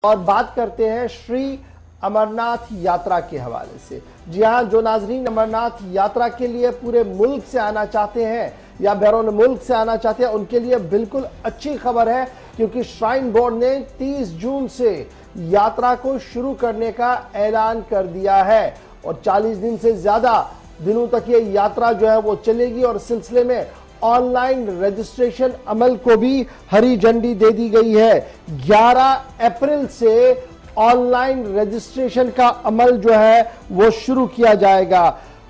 और बात करते हैं श्री अमरनाथ यात्रा के हवाले से। जी हां, जो नाजरीन अमरनाथ यात्रा के लिए पूरे मुल्क से आना चाहते हैं या बैरून मुल्क से आना चाहते हैं, उनके लिए बिल्कुल अच्छी खबर है, क्योंकि श्राइन बोर्ड ने 30 जून से यात्रा को शुरू करने का ऐलान कर दिया है और 40 दिन से ज्यादा दिनों तक ये यात्रा जो है वो चलेगी और इस सिलसिले में ऑनलाइन रजिस्ट्रेशन अमल को भी हरी झंडी दे दी गई है। 11 अप्रैल से ऑनलाइन रजिस्ट्रेशन का अमल जो है वो शुरू किया जाएगा।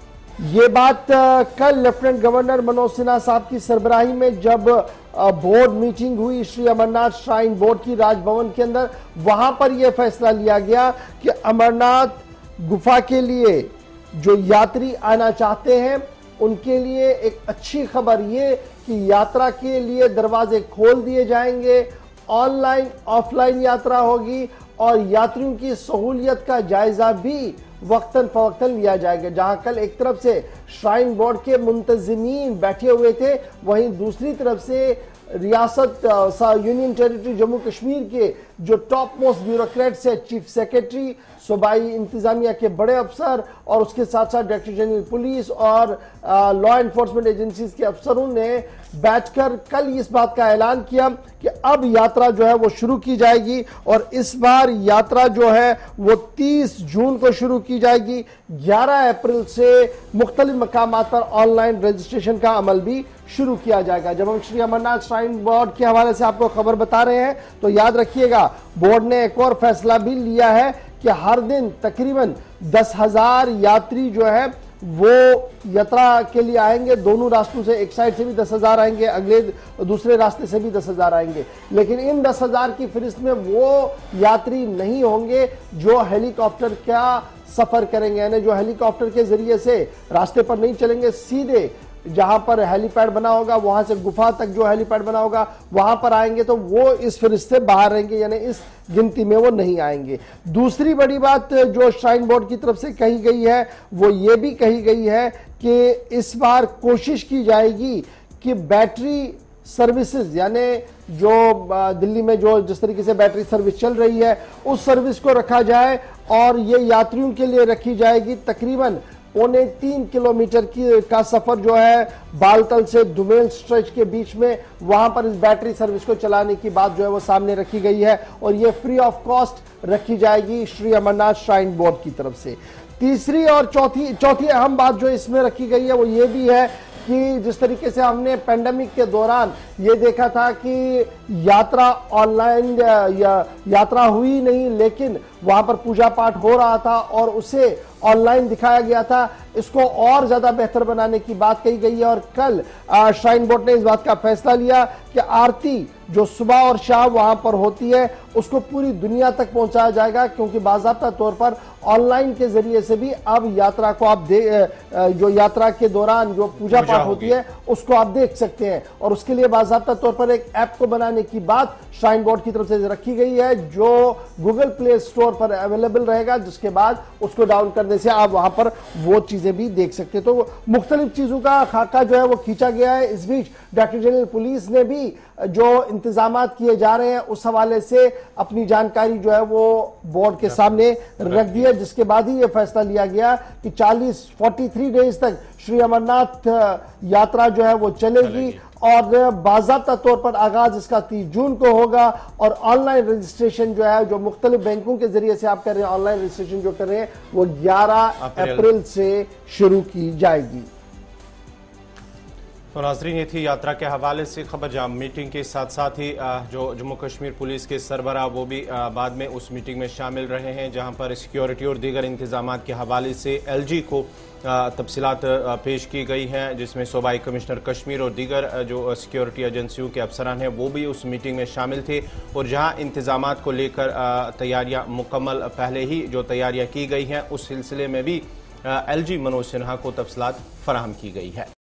ये बात कल लेफ्टिनेंट गवर्नर मनोज सिन्हा साहब की सरबराही में जब बोर्ड मीटिंग हुई श्री अमरनाथ श्राइन बोर्ड की राजभवन के अंदर, वहां पर यह फैसला लिया गया कि अमरनाथ गुफा के लिए जो यात्री आना चाहते हैं उनके लिए एक अच्छी खबर ये कि यात्रा के लिए दरवाजे खोल दिए जाएंगे, ऑनलाइन ऑफलाइन यात्रा होगी और यात्रियों की सहूलियत का जायजा भी वक्तन फवक्तन लिया जाएगा। जहां कल एक तरफ से श्राइन बोर्ड के मुंतजिमीन बैठे हुए थे, वहीं दूसरी तरफ से रियासत यूनियन टेरिटरी जम्मू कश्मीर के जो टॉप मोस्ट ब्यूरोक्रेट्स है, चीफ सेक्रेटरी, सूबाई इंतजामिया के बड़े अफसर और उसके साथ साथ डायरेक्टर जनरल पुलिस और लॉ एनफोर्समेंट एजेंसीज के अफसरों ने बैठकर कल इस बात का ऐलान किया कि अब यात्रा जो है वो शुरू की जाएगी और इस बार यात्रा जो है वो 30 जून को शुरू की जाएगी। 11 अप्रैल से मुख्तलिफ मकामात पर ऑनलाइन रजिस्ट्रेशन का अमल भी शुरू किया जाएगा। जब हम श्री अमरनाथ श्राइन बोर्ड के हवाले से आपको खबर बता रहे हैं तो याद रखिएगा, बोर्ड ने एक और फैसला भी लिया है कि हर दिन तकरीबन 10,000 यात्री जो है वो यात्रा के लिए आएंगे। दोनों रास्तों से, एक साइड से भी 10,000 आएंगे, अगले दूसरे रास्ते से भी 10,000 आएंगे। लेकिन इन 10,000 की फहरिस्त में वो यात्री नहीं होंगे जो हेलीकॉप्टर का सफर करेंगे, यानी जो हेलीकॉप्टर के जरिए से रास्ते पर नहीं चलेंगे, सीधे जहां पर हेलीपैड बना होगा वहां से गुफा तक जो हेलीपैड बना होगा वहां पर आएंगे, तो वो इस फहरिस्त से बाहर रहेंगे, यानी इस गिनती में वो नहीं आएंगे। दूसरी बड़ी बात जो श्राइन बोर्ड की तरफ से कही गई है वो ये भी कही गई है कि इस बार कोशिश की जाएगी कि बैटरी सर्विसेज, यानी जो दिल्ली में जो जिस तरीके से बैटरी सर्विस चल रही है उस सर्विस को रखा जाए और ये यात्रियों के लिए रखी जाएगी। तकरीबन 3.25 किलोमीटर का सफर जो है बालतल से दुमेल स्ट्रेच के बीच में, वहां पर इस बैटरी सर्विस को चलाने की बात जो है वो सामने रखी गई है और ये फ्री ऑफ कॉस्ट रखी जाएगी श्री अमरनाथ श्राइन बोर्ड की तरफ से। तीसरी और चौथी अहम बात जो इसमें रखी गई है वो ये भी है कि जिस तरीके से हमने पेंडेमिक के दौरान ये देखा था कि यात्रा ऑनलाइन यात्रा हुई नहीं, लेकिन वहां पर पूजा पाठ हो रहा था और उसे ऑनलाइन दिखाया गया था, इसको और ज्यादा बेहतर बनाने की बात कही गई है। और कल श्राइन बोर्ड ने इस बात का फैसला लिया कि आरती जो सुबह और शाम वहां पर होती है उसको पूरी दुनिया तक पहुंचाया जाएगा, क्योंकि बाज़ाब्ता तौर पर ऑनलाइन के जरिए से भी अब यात्रा को आप जो यात्रा के दौरान जो पूजा पाठ होती है उसको आप देख सकते हैं और उसके लिए बाज़ाब्ता तौर पर एक ऐप को बनाने की बात श्राइन बोर्ड की तरफ से रखी गई है जो गूगल प्ले स्टोर पर अवेलेबल रहेगा, जिसके बाद उसको डाउन करने से आप वहां पर वो चीजें भी देख सकते हैं। तो मुख्तलिफ चीजों का खाका जो है वो खींचा गया है। इस बीच डायरेक्टर जनरल पुलिस ने भी जो इंतजाम किए जा रहे हैं उस हवाले से अपनी जानकारी जो है वो बोर्ड के सामने रख दी है, जिसके बाद ही यह फैसला लिया गया कि 43 डेज तक श्री अमरनाथ यात्रा जो है वो चलेगी और बाज़ाब्ता तौर पर आगाज इसका 30 जून को होगा और ऑनलाइन रजिस्ट्रेशन जो है जो मुख्तलिफ बैंकों के जरिए से आप कर रहे हैं, ऑनलाइन रजिस्ट्रेशन जो कर रहे हैं वो 11 अप्रैल से शुरू की जाएगी। तो नाज़रीन, ये थी यात्रा के हवाले से खबर। जहाँ मीटिंग के साथ साथ ही जो जम्मू कश्मीर पुलिस के सरबराह वो भी बाद में उस मीटिंग में शामिल रहे हैं, जहाँ पर सिक्योरिटी और दीगर इंतजाम के हवाले से LG को तफसीलात पेश की गई हैं, जिसमें सूबाई कमिश्नर कश्मीर और दीगर जो सिक्योरिटी एजेंसियों के अफसरान हैं वो भी उस मीटिंग में शामिल थे और जहाँ इंतजामात को लेकर तैयारियाँ मुकम्मल पहले ही जो तैयारियाँ की गई हैं उस सिलसिले में भी LG मनोज सिन्हा को तफसीलात फराहम की गई है।